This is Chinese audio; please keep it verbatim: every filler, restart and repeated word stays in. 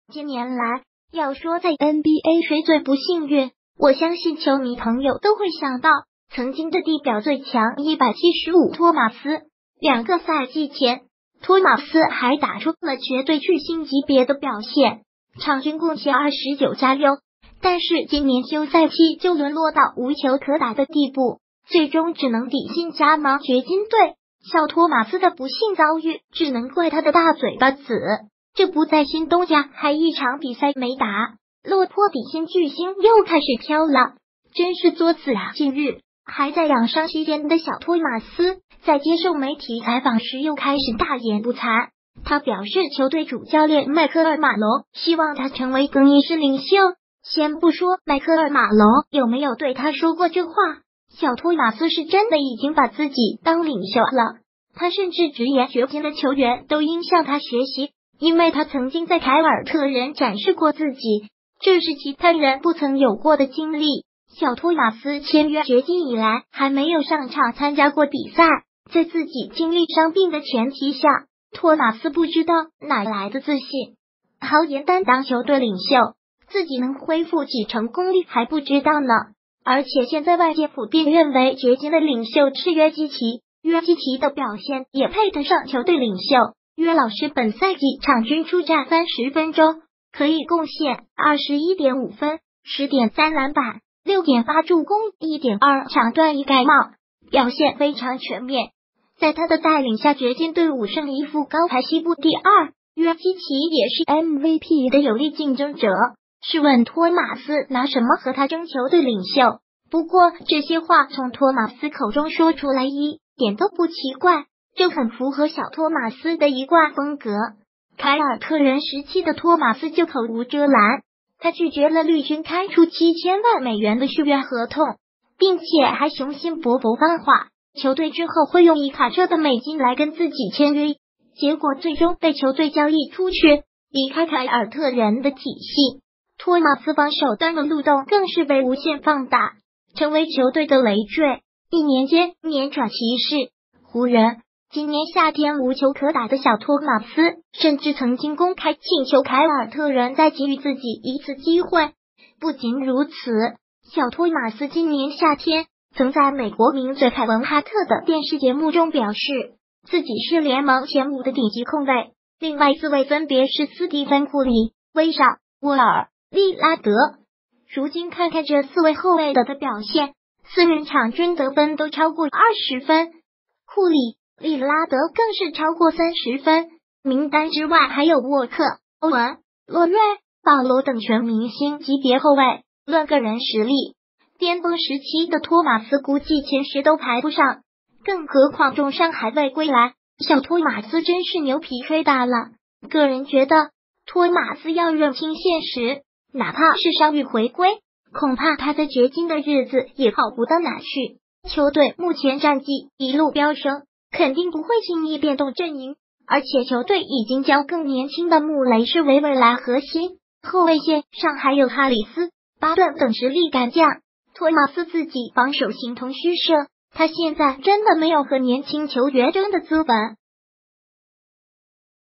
近年来，要说在 N B A 谁最不幸运，我相信球迷朋友都会想到曾经的地表最强一百七十五托马斯。两个赛季前，托马斯还打出了绝对巨星级别的表现，场均贡献二十九加六。但是今年休赛期就沦落到无球可打的地步，最终只能底薪加盟掘金队。小托马斯的不幸遭遇，只能怪他的大嘴巴子。这不在新东家还一场比赛没打，落魄底薪巨星又开始飘了，真是作死啊！近日还在养伤期间的小托马斯，在接受媒体采访时又开始大言不惭。他表示，球队主教练迈克尔·马龙希望他成为更衣室领袖。先不说迈克尔·马龙有没有对他说过这话，小托马斯是真的已经把自己当领袖了。他甚至直言，掘金的球员都应向他学习，因为他曾经在凯尔特人展示过自己，这是其他人不曾有过的经历。小托马斯签约掘金以来，还没有上场参加过比赛，在自己经历伤病的前提下，托马斯不知道哪来的自信，豪言担当球队领袖，自己能恢复几成功力还不知道呢。而且现在外界普遍认为掘金的领袖是约基奇，约基奇的表现也配得上球队领袖。约老师本赛季场均出战三十分钟，可以贡献 二十一点五 分， 十点三 篮板， 六点八 助攻， 一点二 抢断一盖帽，表现非常全面。在他的带领下，掘金队伍胜一负高排西部第二，约基奇也是 M V P 的有力竞争者。试问托马斯拿什么和他争球队领袖？不过这些话从托马斯口中说出来一点都不奇怪，这很符合小托马斯的一贯风格。凯尔特人时期的托马斯就口无遮拦，他拒绝了绿军开出七千万美元的续约合同，并且还雄心勃勃放话，球队之后会用一卡车的美金来跟自己签约，结果最终被球队交易出去，离开凯尔特人的体系。托马斯防守端的漏洞更是被无限放大，成为球队的累赘，一年间年转骑士、湖人。今年夏天无球可打的小托马斯，甚至曾经公开请求凯尔特人再给予自己一次机会。不仅如此，小托马斯今年夏天曾在美国名嘴凯文哈特的电视节目中表示，自己是联盟前五的顶级控卫，另外四位分别是斯蒂芬·库里、威少、沃尔、利拉德。如今看看这四位后卫的的表现，四人场均得分都超过二十分，库里、利拉德更是超过三十分。名单之外还有沃克、欧文、洛瑞、保罗等全明星级别后卫。论个人实力，巅峰时期的托马斯估计前十都排不上，更何况重伤还未归来，小托马斯真是牛皮吹大了。个人觉得托马斯要认清现实，哪怕是伤愈回归，恐怕他在掘金的日子也好不到哪去。球队目前战绩一路飙升，肯定不会轻易变动阵营，而且球队已经将更年轻的穆雷视为未来核心，后卫线上还有哈里斯、巴顿等实力干将。托马斯自己防守形同虚设，他现在真的没有和年轻球员争的资本。